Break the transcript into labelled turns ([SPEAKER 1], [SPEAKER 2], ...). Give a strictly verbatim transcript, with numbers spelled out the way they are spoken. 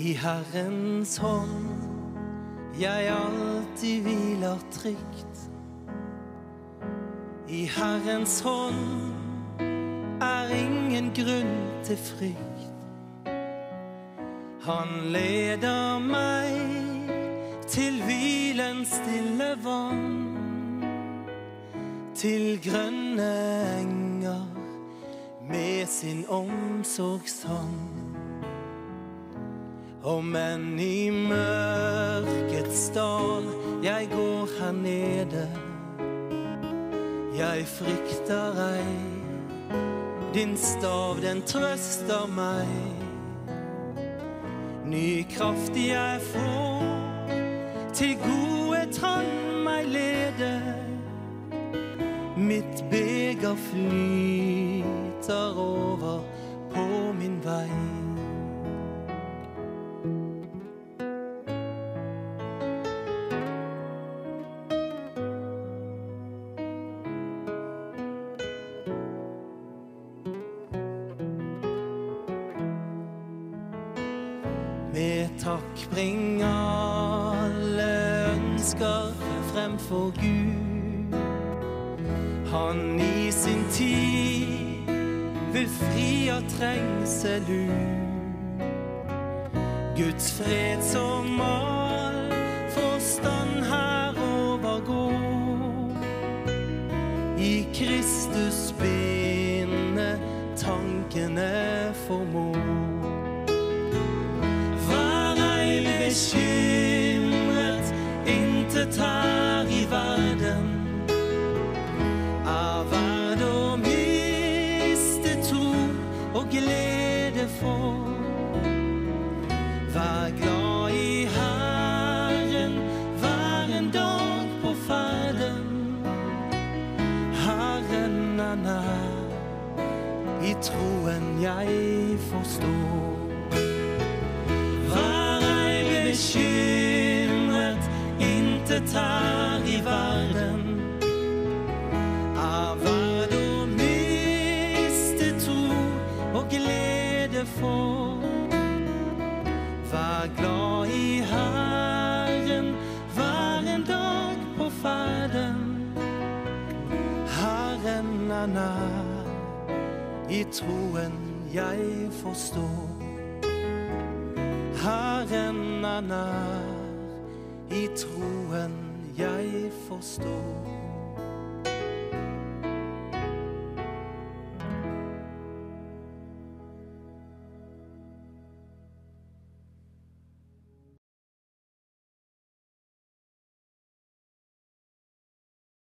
[SPEAKER 1] I Herrens hånd jeg alltid hviler trygt. I Herrens hånd er ingen grunn til frykt. Han leder meg til hvilens stille vann, til grønne enger med sin omsorgshånd. Om enn i mørkets dal jeg går her nede, jeg frykter ei, din stav den trøster meg. Ny kraft jeg får, til gode tann meg lede, mitt beger flyter over på min vei. Med takk bring alle ønsker frem for Gud. Han i sin tid vil fri av trengsel ut. Guds fred som all forstand her overgår. I Kristus binde tankene formår. Bekymret, intet her i verden er verd å miste tro og glede for. Vær glad i Herren, hver en dag på ferden. Herren er nær, i troen jeg forstår. Bekymret, intet her i verden er verd å miste tro og glede for. Vær glad i Herren, hver en dag på ferden. Herren er nær, i troen jeg forstår. Herren er nær, i troen jeg forstår.